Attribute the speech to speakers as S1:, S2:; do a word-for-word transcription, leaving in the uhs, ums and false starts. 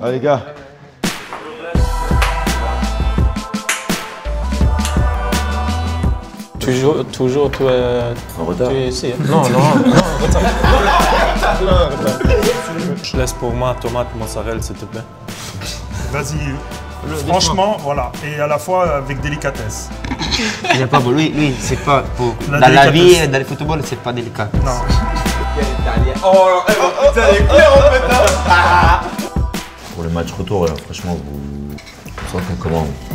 S1: Ah les gars.
S2: Toujours, toujours, tu es,
S1: En retard.
S2: tu es ici. Non, non, non, retard. Je laisse pour moi tomate, mozzarella, s'il te plaît.
S3: Vas-y. Franchement, voilà. Et à la fois avec délicatesse.
S4: Il n'est pas beau. Lui, lui c'est pas pour.
S3: La
S4: dans la
S3: délicatesse.
S4: vie, dans le football, c'est pas délicat.
S3: Non.
S1: Oh, putain, les clairs en fait. Pour le match retour, franchement, vous vous sentez comment?